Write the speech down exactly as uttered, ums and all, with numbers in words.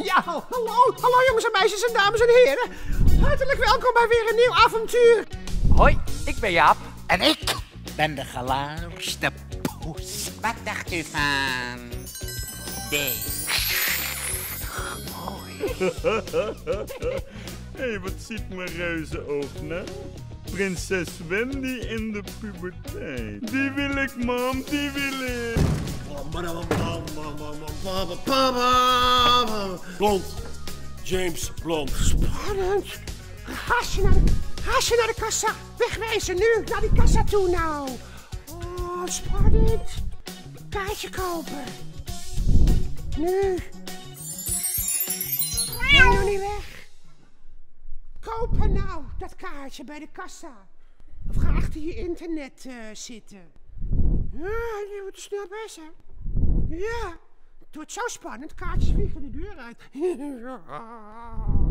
Ja, hallo, hallo jongens en meisjes en dames en heren. Hartelijk welkom bij weer een nieuw avontuur. Hoi, ik ben Jaap. En ik ben de gelaarste poes. Wat dacht u van deze? Hé, hey, wat ziet mijn reuzenoog nou? Prinses Wendy in de puberteit. Die wil ik, mam, die wil ik. Blond. James Blond. Spannend. Haasje naar de, haasje naar de kassa. Wegwezen nu. Naar die kassa toe nou. Oh, spannend. Kaartje kopen. Nu. Nee, nog niet weg. Kopen nou, dat kaartje bij de kassa. Of ga achter je internet uh, zitten. Ja, je moet er snel bij zijn. Ja, het wordt zo spannend. Kaartjes vliegen de deur uit.